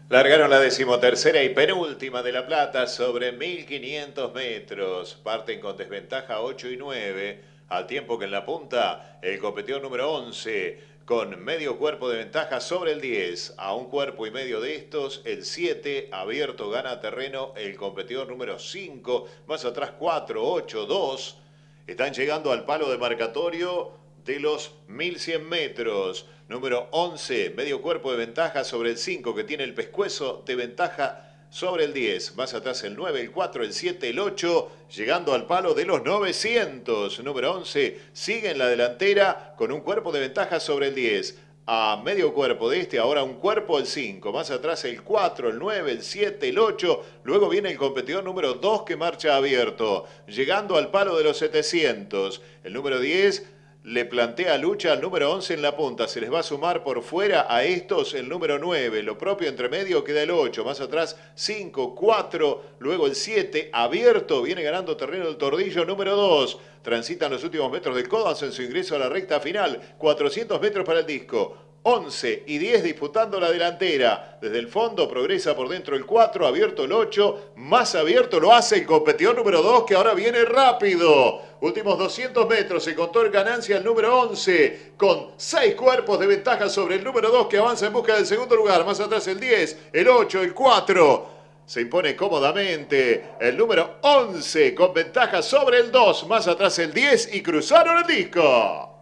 Largaron la decimotercera y penúltima de La Plata sobre 1500 metros. Parten con desventaja 8 y 9, al tiempo que en la punta el competidor número 11 con medio cuerpo de ventaja sobre el 10. A un cuerpo y medio de estos, el 7 abierto gana terreno el competidor número 5. Más atrás 4, 8, 2. Están llegando al palo de marcatorio de los 1100 metros. Número 11, medio cuerpo de ventaja sobre el 5, que tiene el pescuezo de ventaja sobre el 10. Más atrás el 9, el 4, el 7, el 8, llegando al palo de los 900. Número 11 sigue en la delantera con un cuerpo de ventaja sobre el 10. A medio cuerpo de este, ahora un cuerpo el 5, más atrás el 4, el 9, el 7, el 8, luego viene el competidor número 2 que marcha abierto, llegando al palo de los 700. El número 10 le plantea lucha al número 11 en la punta, se les va a sumar por fuera a estos el número 9, lo propio entre medio queda el 8, más atrás 5, 4, luego el 7, abierto, viene ganando terreno el tordillo número 2, transitan los últimos metros del codo, hacen su ingreso a la recta final, 400 metros para el disco. 11 y 10 disputando la delantera. Desde el fondo progresa por dentro el 4, abierto el 8, más abierto lo hace el competidor número 2 que ahora viene rápido. Últimos 200 metros, se contó en ganancia el número 11 con 6 cuerpos de ventaja sobre el número 2 que avanza en busca del segundo lugar. Más atrás el 10, el 8, el 4. Se impone cómodamente el número 11 con ventaja sobre el 2. Más atrás el 10 y cruzaron el disco.